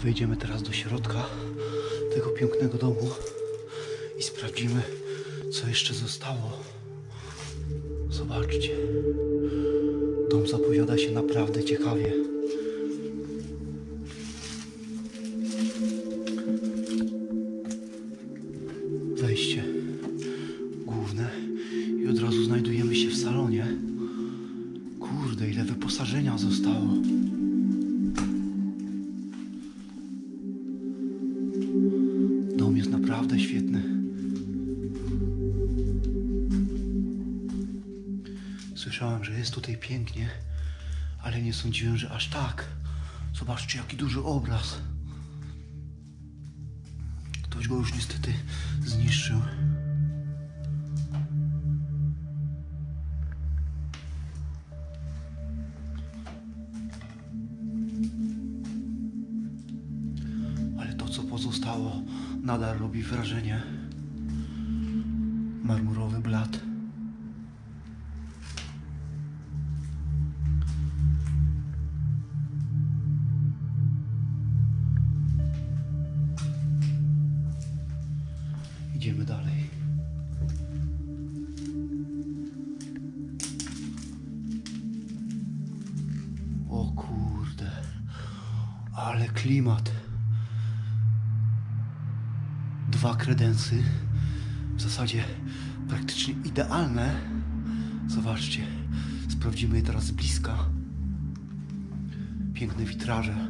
Wejdziemy teraz do środka tego pięknego domu i sprawdzimy, co jeszcze zostało. Zobaczcie. Dom zapowiada się naprawdę ciekawie. Wejście główne i od razu znajdujemy się w salonie. Kurde, ile wyposażenia zostało. Dom jest naprawdę świetny. Słyszałem, że jest tutaj pięknie, ale nie sądziłem, że aż tak. Zobaczcie, jaki duży obraz. Ktoś go już niestety zniszczył. Ale to, co pozostało, nadal robi wrażenie. Marmurowy blat. Idziemy dalej. O kurde, ale klimat. 2 kredensy, w zasadzie praktycznie idealne. Zobaczcie, sprawdzimy je teraz z bliska. Piękne witraże.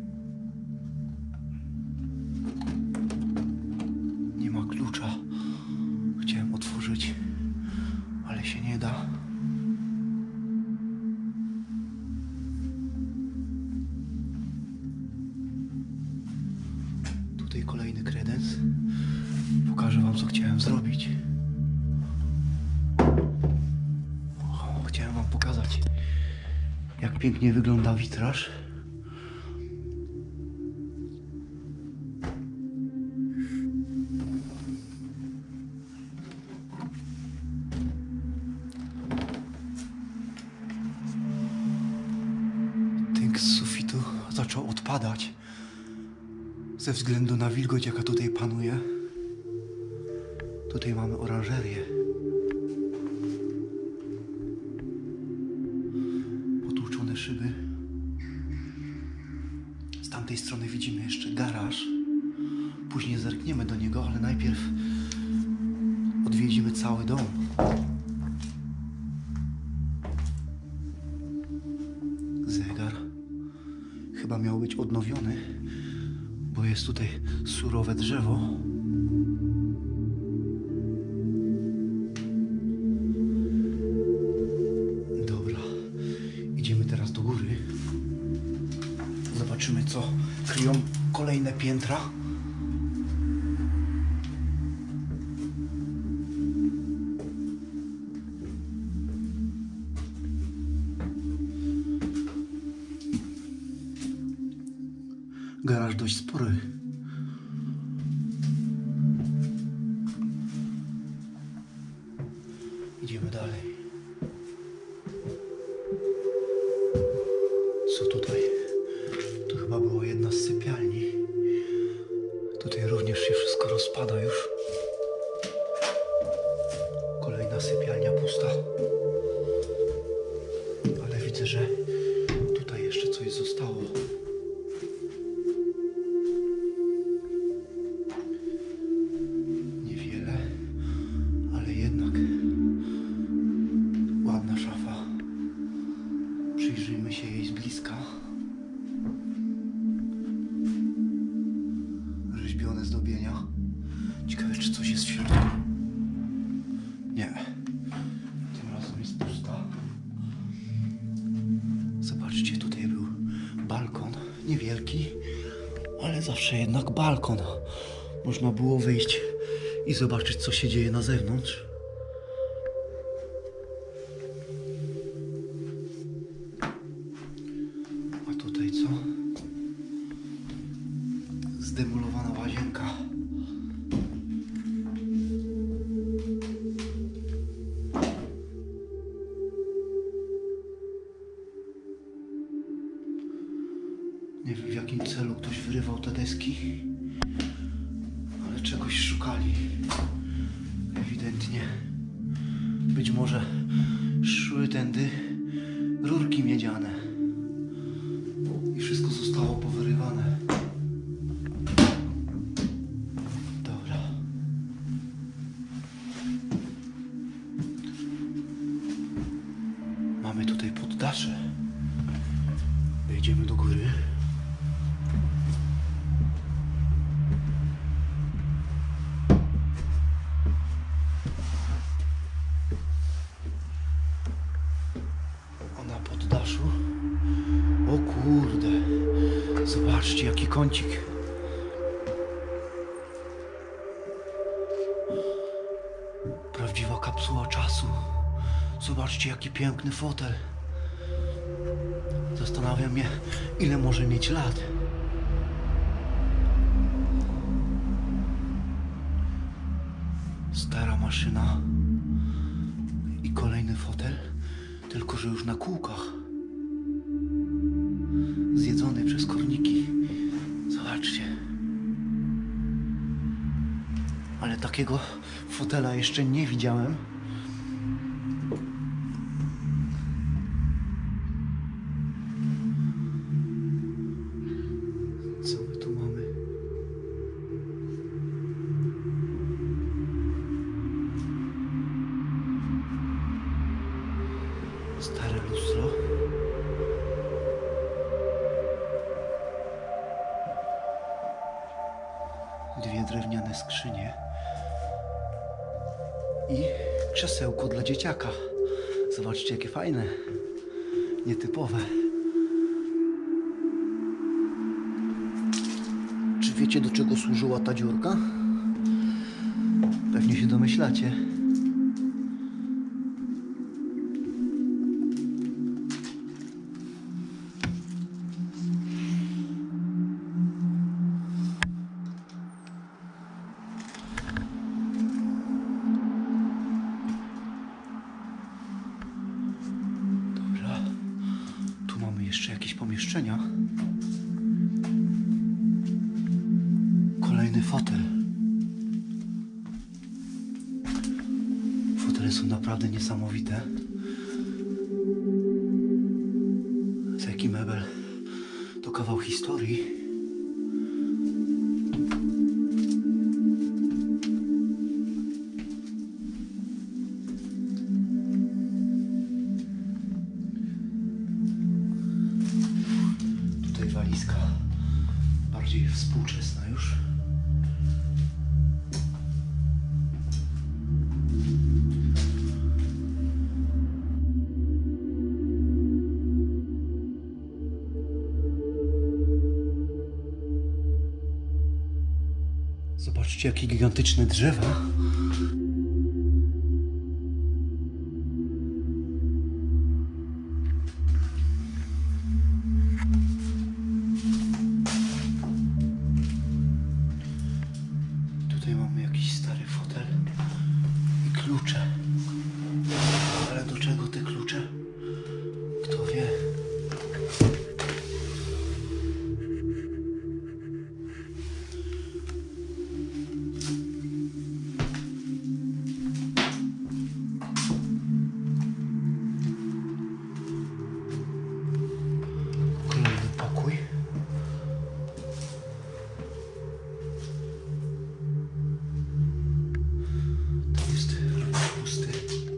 Nie ma klucza. Chciałem otworzyć, ale się nie da. Tutaj kolejny kredens. Pokażę wam, co chciałem zrobić. Chciałem wam pokazać, jak pięknie wygląda witraż. Tynk z sufitu zaczął odpadać ze względu na wilgoć, jaka tutaj panuje. Tutaj mamy oranżerię. Potłuczone szyby. Z tamtej strony widzimy jeszcze garaż. Później zerkniemy do niego, ale najpierw odwiedzimy cały dom. Zegar chyba miał być odnowiony, bo jest tutaj surowe drzewo. Dobra, idziemy teraz do góry. Zobaczymy, co kryją kolejne piętra. Garaż dość spory. Idziemy dalej. Co tutaj? To chyba była jedna z sypialni. Tutaj również się wszystko rozpada już. Kolejna sypialnia pusta. Ale widzę, że tutaj jeszcze coś zostało. Przyjrzyjmy się jej z bliska. Rzeźbione zdobienia. Ciekawe, czy coś jest w środku. Nie. Tym razem jest pusta. Zobaczcie, tutaj był balkon. Niewielki, ale zawsze jednak balkon. Można było wyjść i zobaczyć, co się dzieje na zewnątrz. Tutaj co? Zdemolowana łazienka. Nie wiem, w jakim celu ktoś wyrywał te deski, ale czegoś szukali. Ewidentnie. Być może szły tędy rurki miedziane i wszystko zostało powyrywane. Dobra. Mamy tutaj poddasze. Wejdziemy do góry. A na poddaszu, o kurde, zobaczcie jaki kącik. Prawdziwa kapsuła czasu. Zobaczcie jaki piękny fotel. Zastanawiam się, ile może mieć lat. Stara maszyna i kolejny fotel, tylko że już na kółkach. Zjedzony przez korniki. Zobaczcie. Ale takiego fotela jeszcze nie widziałem. Co my tu mamy? Stare lustro. Dwie drewniane skrzynie. I krzesełko dla dzieciaka. Zobaczcie jakie fajne. Nietypowe. Czy wiecie, do czego służyła ta dziurka? Pewnie się domyślacie. Dobra. Tu mamy jeszcze jakieś pomieszczenia. Kolejny fotel. Fotele są naprawdę niesamowite. Taki mebel to kawał historii. Tutaj walizka, bardziej współczesna już. Zobaczcie, jakie gigantyczne drzewa. Tutaj mamy jakiś stary fotel i klucze. Ale do czego te klucze? Kto wie? Kolejny pokój. Tam jest pusty.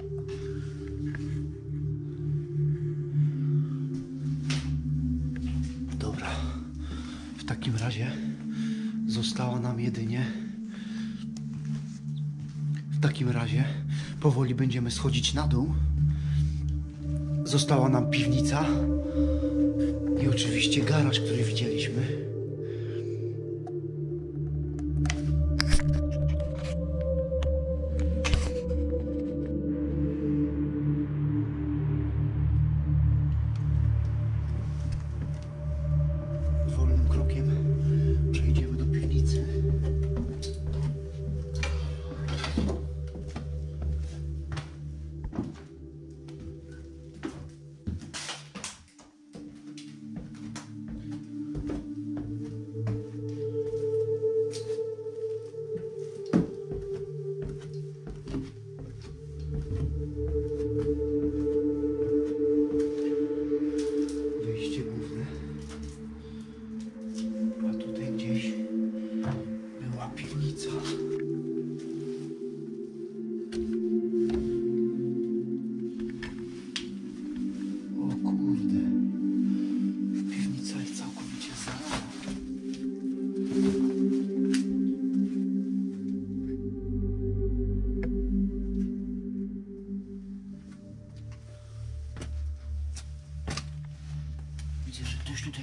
Dobra. W takim razie została nam jedynie... W takim razie powoli będziemy schodzić na dół. Została nam piwnica i oczywiście garaż, który widzieliśmy. Wolnym krokiem przejdziemy do piwnicy.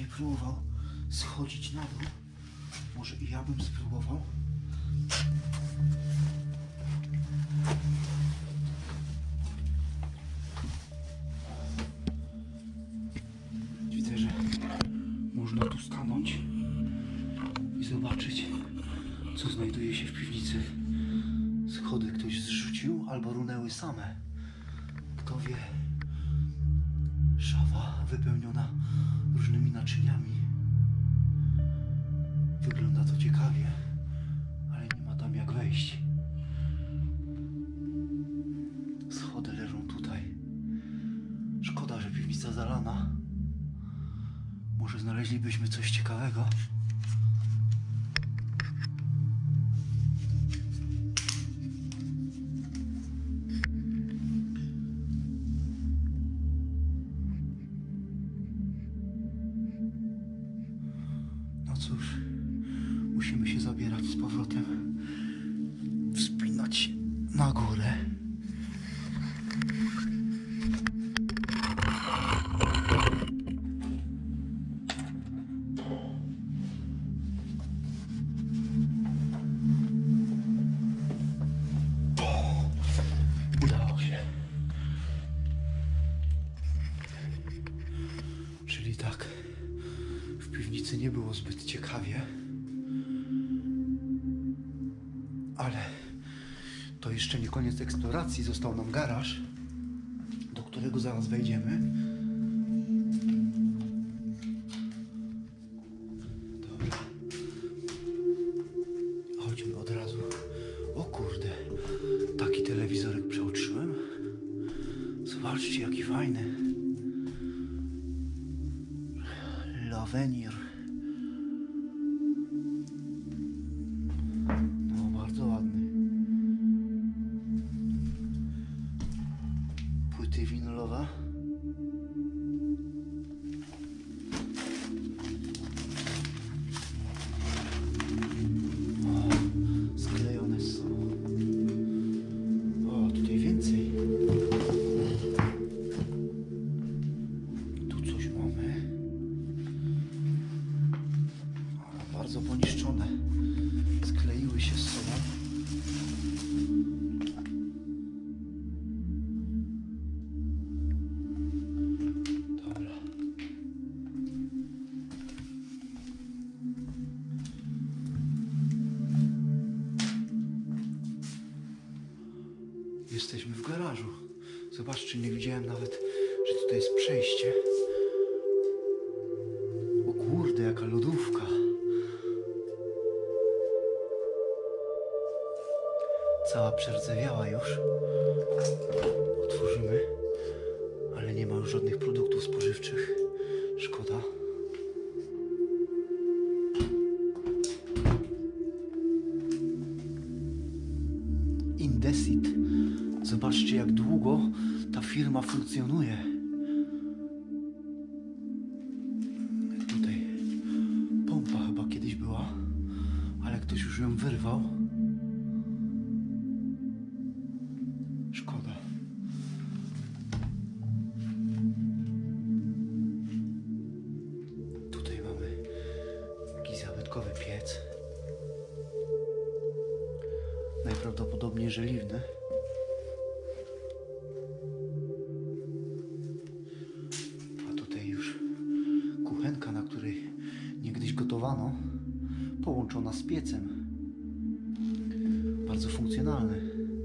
próbował schodzić na dół. Może i ja bym spróbował. Widzę, że można tu stanąć i zobaczyć, co znajduje się w piwnicy. Schody ktoś zrzucił albo runęły same. Kto wie. Szafa wypełniona różnymi naczyniami. Wygląda to ciekawie, ale nie ma tam jak wejść. Schody leżą tutaj. Szkoda, że piwnica zalana. Może znaleźlibyśmy coś ciekawego. No cóż, musimy się zabierać z powrotem, wspinać się na górę. Udało się. Czyli tak, w piwnicy nie było zbyt ciekawie, ale to jeszcze nie koniec eksploracji. Został nam garaż, do którego zaraz wejdziemy. Dobra. Chodźmy od razu. O kurde, taki telewizorek przeoczyłem. Zobaczcie, jaki fajny. Lavenir. No, bardzo ładny. Płyty winylowe. O, sklejone są. O, tutaj więcej. Tu coś mamy. Bardzo poniszczone. Skleiły się z sobą. Dobra. Jesteśmy w garażu. Zobaczcie, nie widziałem nawet, że tutaj jest przejście. O kurde, jaka lodówka. Cała przerdzewiała już. Otworzymy, ale nie ma już żadnych produktów spożywczych. Szkoda. Indesit. Zobaczcie, jak długo ta firma funkcjonuje. Tutaj pompa chyba kiedyś była, ale ktoś już ją wyrwał. Szkoda. Tutaj mamy jakiś zabytkowy piec. Najprawdopodobniej żeliwny. A tutaj już kuchenka, na której niegdyś gotowano, połączona z piecem. Bardzo funkcjonalny.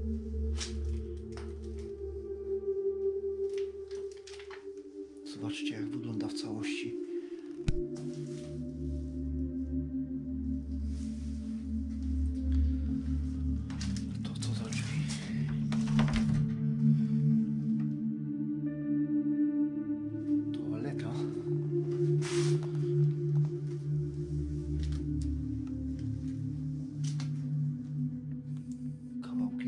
Zobaczcie, jak wygląda w całości. To co za drzwi? Toaleta. Kawałki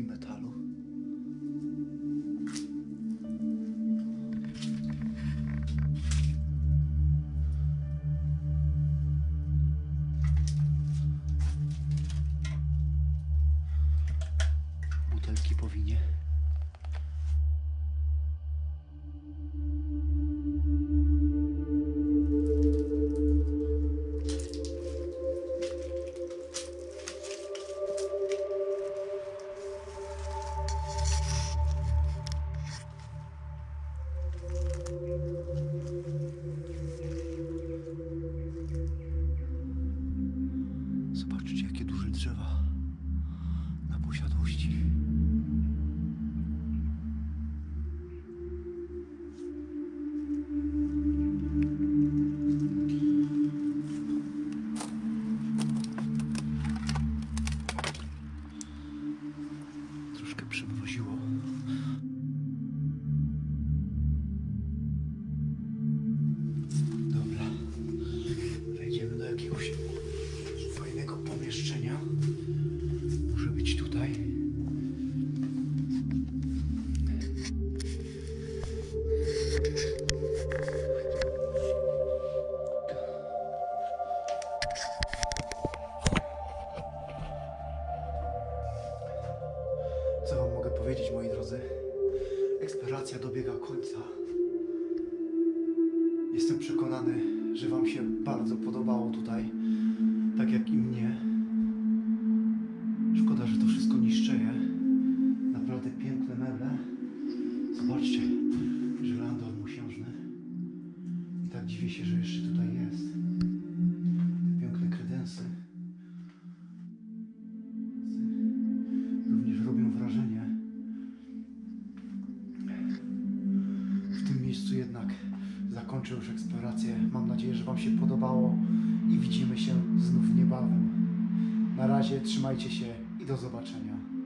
jakiegoś fajnego pomieszczenia. Może być tutaj. Co wam mogę powiedzieć, moi drodzy? Eksploracja dobiega końca. Jestem przekonany, że wam się bardzo podobało tutaj, tak jak i mnie. Szkoda, że to wszystko niszczeje. Naprawdę piękne meble. Zobaczcie, żyrandol mosiężny. I tak dziwię się, że jeszcze tutaj jest. Te piękne kredensy. Również robią wrażenie. W tym miejscu jednak zakończę już eksplorację. Mam nadzieję, że wam się podobało i widzimy się znów niebawem. Na razie trzymajcie się i do zobaczenia.